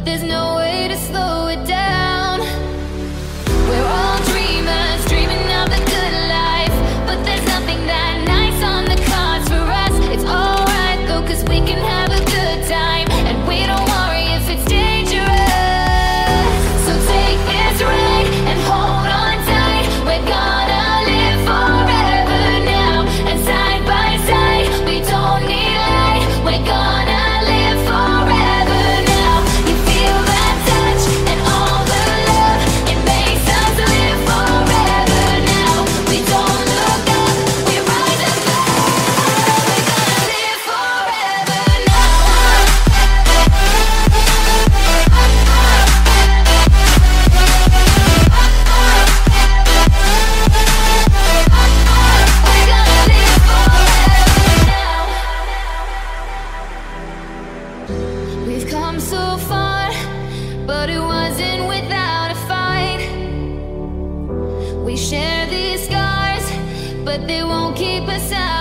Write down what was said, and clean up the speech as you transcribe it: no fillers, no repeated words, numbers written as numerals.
there's no way to slow it down. We're all dreamers, dreaming of the good life, but there's nothing that nice on the cards for us. It's alright though, 'cause we can have a good time, and we don't worry if it's dangerous. So take this ride and hold on tight. We're gonna live forever now, and side by side, we don't need light. We're gonna live forever now. You feel that touch and all the love, it makes us live forever now. We don't look up, we rise above. We're gonna live forever now. We're gonna live forever now. We've come so far, but it wasn't without a fight. We share these scars, but they won't keep us out.